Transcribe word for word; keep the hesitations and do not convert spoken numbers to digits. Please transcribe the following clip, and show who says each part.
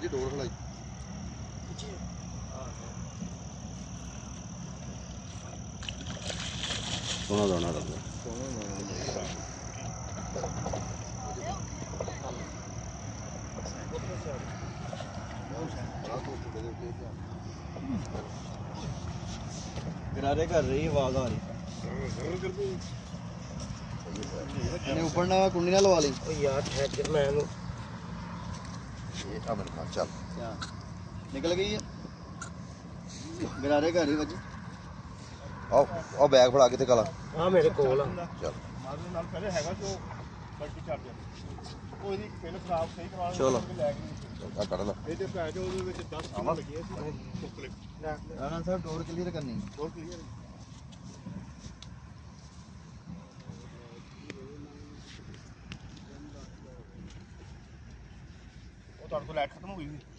Speaker 1: ਜੀ ਡੋਰ ਖਲਾਈ ਸੋਹਣਾ ਦਾਣਾ ਲੱਗਦਾ
Speaker 2: गरारे कर रही आवाज आ रही ऊपर ना कुंडी ना लवा ली
Speaker 1: यार ठहर मैं ये अब ना चल
Speaker 2: निकल गई है गरारे कर रही बजी
Speaker 1: आओ आओ बैग फड़ा के ते कला
Speaker 3: हां मेरे कोल आ
Speaker 1: चल
Speaker 3: मारे नाल पहले हैगा जो मल्टी चार्जर ਉਹ ਇਹਦੀ ਪਿੰਨ ਖਰਾਬ ਸਹੀ ਕਰਵਾ
Speaker 1: ਚਲੋ।
Speaker 3: ਲੈ ਗਈ
Speaker 1: आ कर ला
Speaker 3: ਇਹਦੇ ਪੈ ਜੋ ਉਹਦੇ ਵਿੱਚ ਦਸ ਕਿਲੋ ਲੱਗੀ ਸੀ ਟੋਕਲੇ
Speaker 2: राणा साहब डोर क्लियर करनी
Speaker 3: ਹੋਰ ਕਲੀਅਰ ਉਹ ਤੁਹਾਡੇ ਕੋਲ ਲਾਈਟ ਖਤਮ ਹੋ ਗਈ ਸੀ